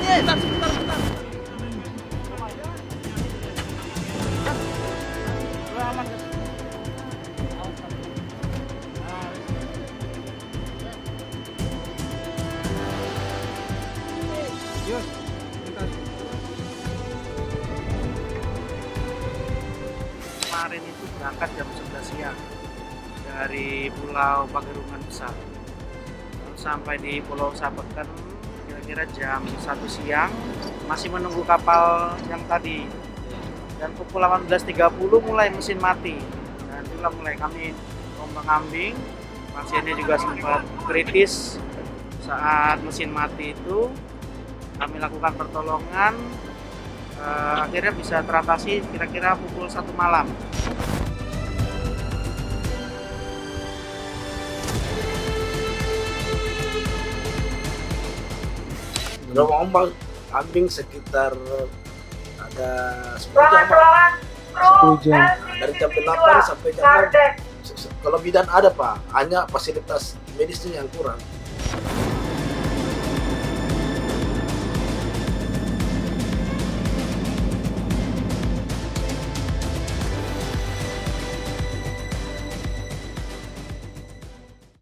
Sebentar. Kemarin itu berangkat jam 11 siang dari Pulau Pagerungan Besar, sampai di Pulau Sabeken kira-kira jam 1 siang, masih menunggu kapal yang tadi, dan pukul 18.30 mulai mesin mati, dan itulah mulai kami ombang-ambing. Pasiennya juga sempat kritis saat mesin mati itu. Kami lakukan pertolongan, akhirnya bisa teratasi kira-kira pukul 1 malam. Ombang ambing sekitar ada 10 jam, dari jam 8 sampai jam 6. Kalau bidan ada Pak, hanya fasilitas medisnya yang kurang.